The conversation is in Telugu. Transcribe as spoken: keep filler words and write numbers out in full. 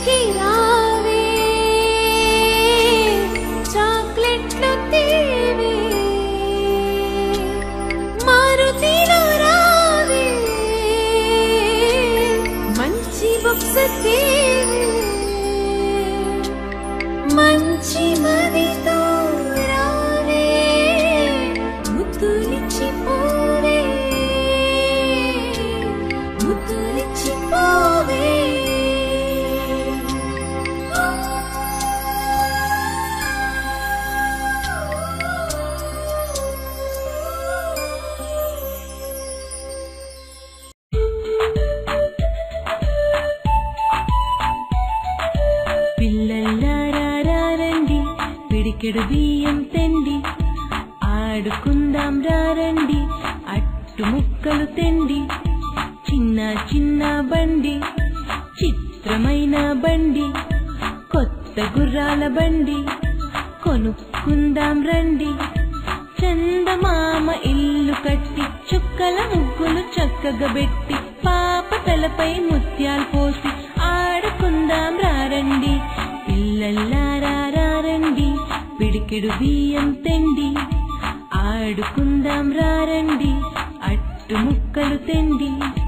మంచి మదితో రావే ముద్దులిచ్చి పోవే ముద్దులిచ్చి పోవే పిడికెడు బియ్యం తెండి ఆడుకుందాం రారండి అట్టు ముక్కలు తెండి చిన్న చిన్న బండి చిత్రమైన బండి కొత్త గుర్రాల బండి కొనుక్కుందాం రండి చందమామ ఇల్లు కట్టి చుక్కల ముగ్గులు చక్కగా పెట్టి పాప తలపై ముత్యాలు పోసి ఆడుకుందాం రారండి పిల్లల్లారా రారండి పిడికెడు బియ్యం తెండి ఆడుకుందాం రారండి అట్టు ముక్కలు తెండి